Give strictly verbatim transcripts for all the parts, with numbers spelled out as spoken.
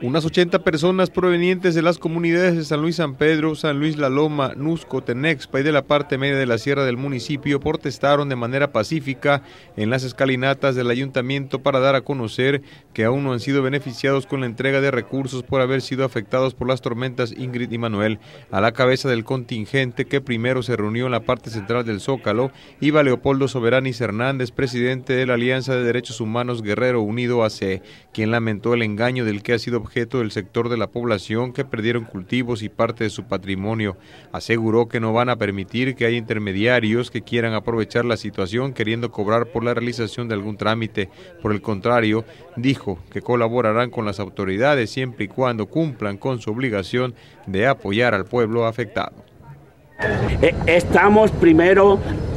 Unas ochenta personas provenientes de las comunidades de San Luis San Pedro, San Luis La Loma, Nusco, Tenexpa y de la parte media de la sierra del municipio protestaron de manera pacífica en las escalinatas del ayuntamiento para dar a conocer que aún no han sido beneficiados con la entrega de recursos por haber sido afectados por las tormentas Ingrid y Manuel. A la cabeza del contingente que primero se reunió en la parte central del Zócalo iba Leopoldo Soberanis Hernández, presidente de la Alianza de Derechos Humanos Guerrero Unido A C, quien lamentó el engaño del que ha sido objeto del sector de la población que perdieron cultivos y parte de su patrimonio. Aseguró que no van a permitir que haya intermediarios que quieran aprovechar la situación queriendo cobrar por la realización de algún trámite. Por el contrario, dijo que colaborarán con las autoridades siempre y cuando cumplan con su obligación de apoyar al pueblo afectado. Estamos primero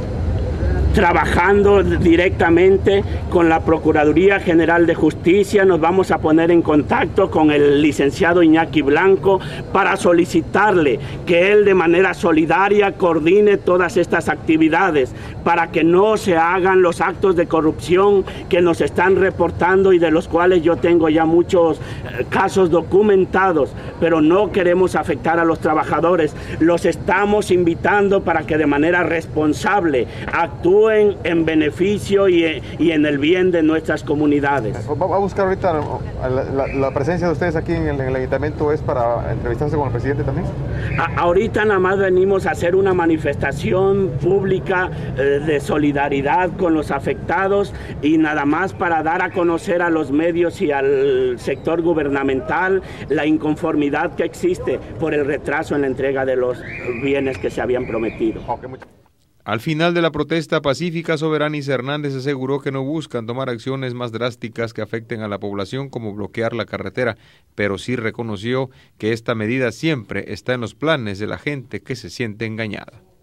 trabajando directamente con la Procuraduría General de Justicia. Nos vamos a poner en contacto con el licenciado Iñaki Blanco para solicitarle que él de manera solidaria coordine todas estas actividades para que no se hagan los actos de corrupción que nos están reportando y de los cuales yo tengo ya muchos casos documentados, pero no queremos afectar a los trabajadores. Los estamos invitando para que de manera responsable actúen en beneficio y, y en el bien de nuestras comunidades. Va a buscar ahorita la, la, la presencia de ustedes aquí en el, en el ayuntamiento, ¿es para entrevistarse con el presidente también? A, ahorita nada más venimos a hacer una manifestación pública eh, de solidaridad con los afectados y nada más para dar a conocer a los medios y al sector gubernamental la inconformidad que existe por el retraso en la entrega de los bienes que se habían prometido. Okay, muchas... Al final de la protesta pacífica, Soberanis Hernández aseguró que no buscan tomar acciones más drásticas que afecten a la población como bloquear la carretera, pero sí reconoció que esta medida siempre está en los planes de la gente que se siente engañada.